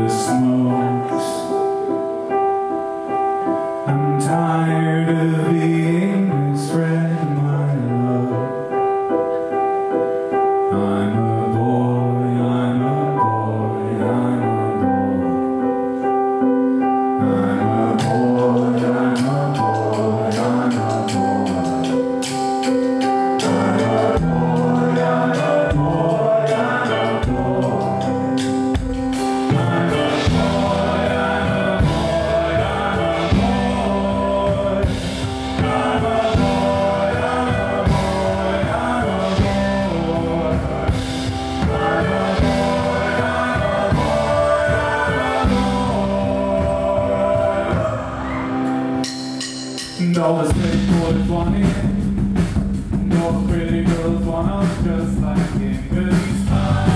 the smokes. I'm tired of being misread, my love. I'm a boy, I'm a boy, I'm a boy. I'm a boy, I'm a boy, I'm a boy. I'm a boy, I'm a boy, I'm a boy. I'm a boy, I'm a boy, I'm a boy. I'm a boy, I'm a boy, I'm a boy. I'm a boy, I'm a boy, I'm a boy. And all the straight boys want it, and all the pretty girls want us just like him, 'cause he's fine.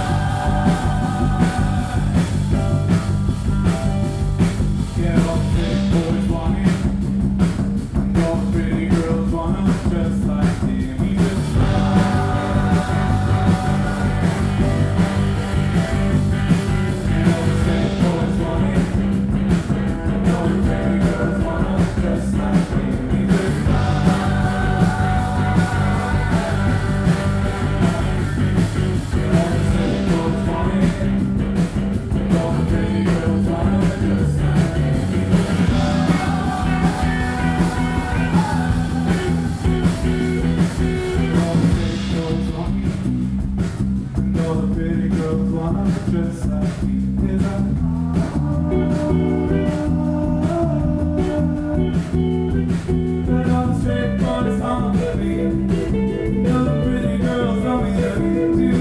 Yeah, all the straight boys want it, and all the pretty girls want us just like him. He's just fine. And all the straight boys want it, and all the pretty girls want us just like him. He's just fine. And all the straight boys want it, and all the pretty girls want us just like him. He's just all the pretty girls want us just like he is. But all the straight boys on the beat, all the pretty girls on me to me.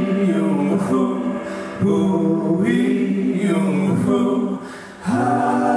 Ooh,